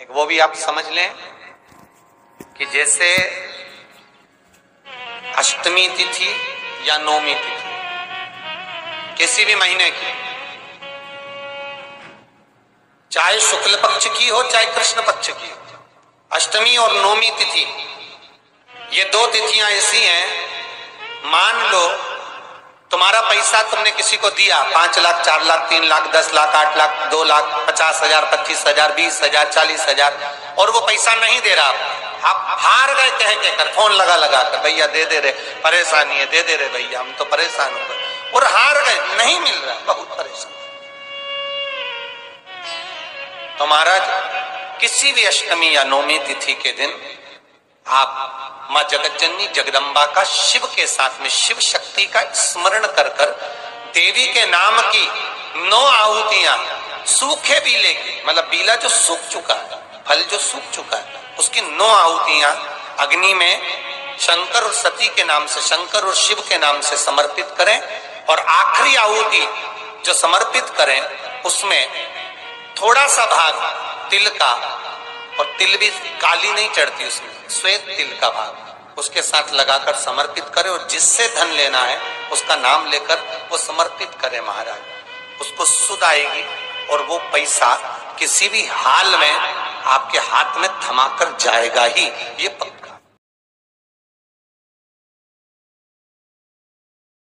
वो भी आप समझ लें कि जैसे अष्टमी तिथि या नौमी तिथि किसी भी महीने की, चाहे शुक्ल पक्ष की हो चाहे कृष्ण पक्ष की हो, अष्टमी और नौमी तिथि ये दो तिथियां ऐसी हैं, मान लो तुम्हारा पैसा तुमने किसी को दिया 5 लाख 4 लाख 3 लाख 10 लाख 8 लाख 2 लाख 50,000 25,000 20,000 40,000 और वो पैसा नहीं दे रहा, आप हार गए कह के कर, फोन लगा लगा कर, भैया दे दे रहे, परेशानी है, दे दे रहे भैया, हम तो परेशान हो गए, और हार गए, नहीं मिल रहा, बहुत परेशान। तो महाराज किसी भी अष्टमी या नौमी तिथि के दिन आप मां जगत जननी जगदम्बा का शिव के साथ में शिव शक्ति का स्मरण कर कर देवी के नाम की 9 आहुतियां सूखे बीले की, मतलब बीला जो सूख चुका है, फल जो सूख चुका है, उसकी 9 आहुतियां अग्नि में शंकर और सती के नाम से, शंकर और शिव के नाम से समर्पित करें, और आखिरी आहुति जो समर्पित करें उसमें थोड़ा सा भाग तिल का, और तिल भी काली नहीं चढ़ती उसमें, श्वेत तिल का भाग उसके साथ लगाकर समर्पित करें, और जिससे धन लेना है उसका नाम लेकर वो समर्पित करें महाराज, उसको सुध आएगी और वो पैसा किसी भी हाल में आपके हाथ में थमाकर जाएगा ही, ये